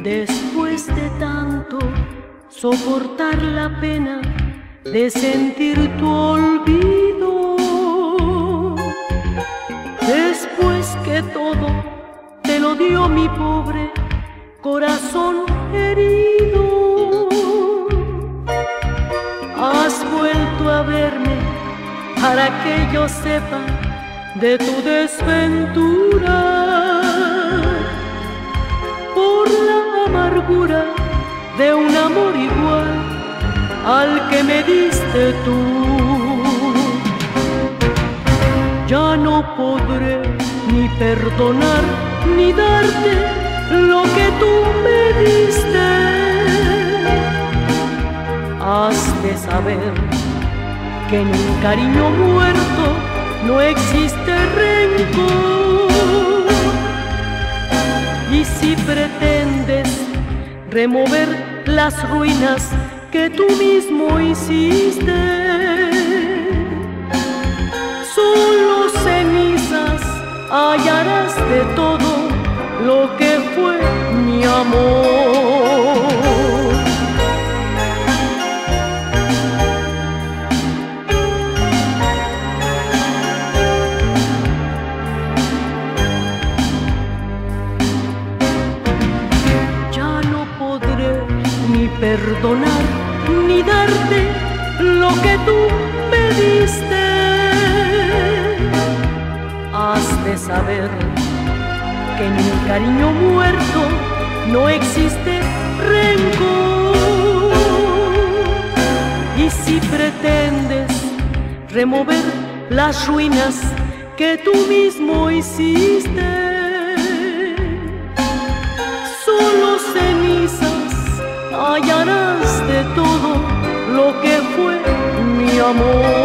Después de tanto soportar la pena de sentir tu olvido, después que todo te lo dio mi pobre corazón herido, has vuelto a verme para que yo sepa de tu desventura, por la amargura de un amor igual al que me diste tú. Ya no podré ni perdonar ni darte lo que tú me diste. Has de saber que en un cariño muerto no existe rencor. Y si pretendes remover las ruinas que tú mismo hiciste, solo cenizas hallarás de todo lo que fue mi amor. Ya no podré ni perdonar ni darte lo que tú me diste. Has de saber que en un cariño muerto no existe rencor. Y si pretendes remover las ruinas que tú mismo hiciste, solo cenizas hallarás de todo lo que fue mi amor.